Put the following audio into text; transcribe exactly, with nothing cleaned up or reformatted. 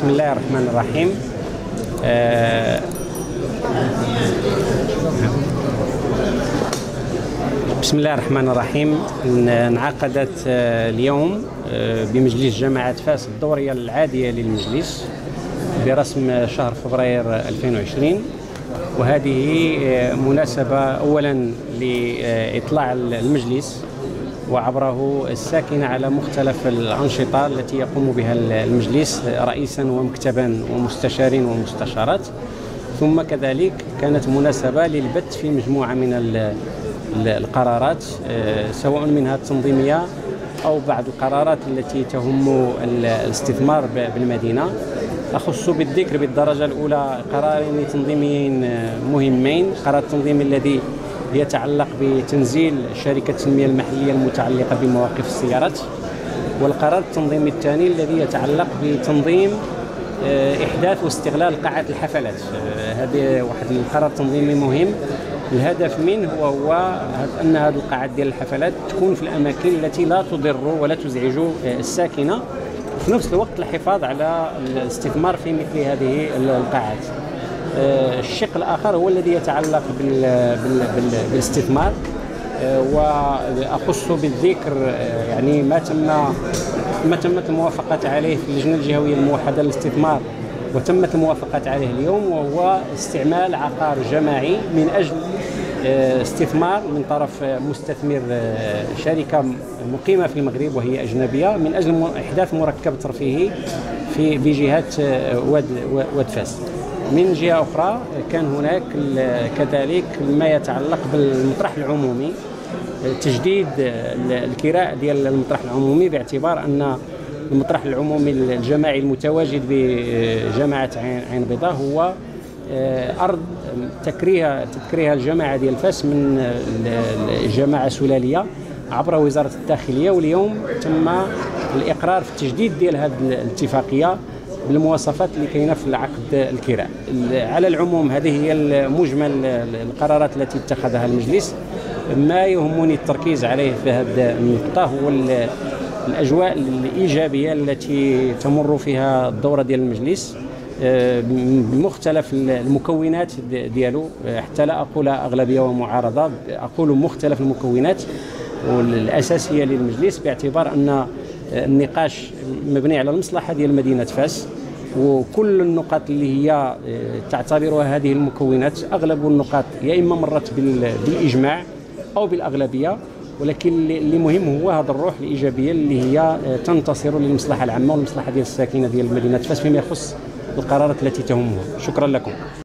بسم الله الرحمن الرحيم. آه بسم الله الرحمن الرحيم. انعقدت اليوم بمجلس جماعة فاس الدورية العادية للمجلس برسم شهر فبراير ألفين وعشرين، وهذه مناسبة أولا لإطلاع المجلس وعبره الساكنة على مختلف الأنشطة التي يقوم بها المجلس رئيسا ومكتبا ومستشارين ومستشارات، ثم كذلك كانت مناسبة للبث في مجموعة من القرارات سواء منها التنظيمية أو بعض القرارات التي تهم الاستثمار بالمدينة. أخص بالذكر بالدرجة الأولى قرارين تنظيميين مهمين: القرار التنظيمي الذي يتعلق بتنزيل شركة التنمية المحلية المتعلقة بمواقف السيارات، والقرار التنظيمي الثاني الذي يتعلق بتنظيم إحداث واستغلال قاعات الحفلات. هذا واحد القرار تنظيمي مهم، الهدف منه هو, هو أن هذه القاعات ديال الحفلات تكون في الأماكن التي لا تضر ولا تزعج الساكنة، في نفس الوقت الحفاظ على الاستثمار في مثل هذه القاعات. الشق الآخر هو الذي يتعلق بالاستثمار، وأخص بالذكر يعني ما تم ما تمت الموافقة عليه في اللجنة الجهوية الموحدة للاستثمار وتمت الموافقة عليه اليوم، وهو استعمال عقار جماعي من أجل استثمار من طرف مستثمر شركة مقيمة في المغرب وهي أجنبية من أجل إحداث مركب ترفيهي في بجهة واد واد فاس. من جهة أخرى كان هناك كذلك ما يتعلق بالمطرح العمومي، تجديد الكراء ديال المطرح العمومي، باعتبار أن المطرح العمومي الجماعي المتواجد بجماعة عين بيضاء هو أرض تكريها تكريها الجماعة ديال فاس من الجماعة سلالية عبر وزارة الداخلية، واليوم تم الإقرار في التجديد ديال هذه الاتفاقية بالمواصفات اللي كاينه في العقد الكراء. على العموم هذه هي مجمل القرارات التي اتخذها المجلس. ما يهمني التركيز عليه في هذه النقطة هو الأجواء الإيجابية التي تمر فيها الدورة ديال المجلس بمختلف المكونات ديالو، حتى لا أقول أغلبية ومعارضة، أقول مختلف المكونات والأساسية للمجلس، باعتبار أن النقاش مبني على المصلحة ديال مدينة فاس، وكل النقاط اللي هي تعتبرها هذه المكونات أغلب النقاط يا إما مرت بالإجماع أو بالأغلبية، ولكن اللي مهم هو هذا الروح الإيجابية اللي هي تنتصر للمصلحة العامة والمصلحة ديال الساكنة ديال مدينة فاس فيما يخص القرارات التي تهمهم. شكرا لكم.